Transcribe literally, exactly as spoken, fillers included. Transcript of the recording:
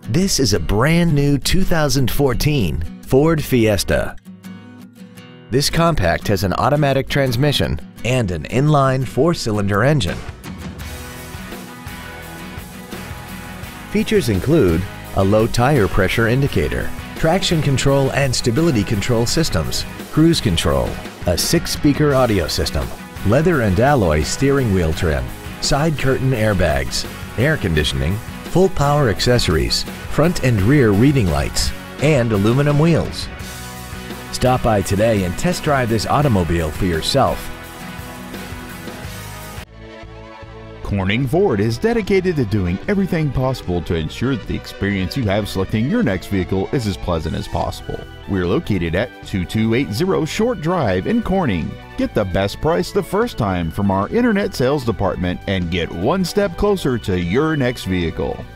This is a brand new two thousand fourteen Ford Fiesta. This compact has an automatic transmission and an inline four-cylinder engine. Features include a low tire pressure indicator, traction control and stability control systems, cruise control, a six-speaker audio system, leather and alloy steering wheel trim, side curtain airbags, air conditioning, full power accessories, front and rear reading lights, and aluminum wheels. Stop by today and test drive this automobile for yourself. Corning Ford is dedicated to doing everything possible to ensure that the experience you have selecting your next vehicle is as pleasant as possible. We're located at two two eight zero Short Drive in Corning. Get the best price the first time from our internet sales department and get one step closer to your next vehicle.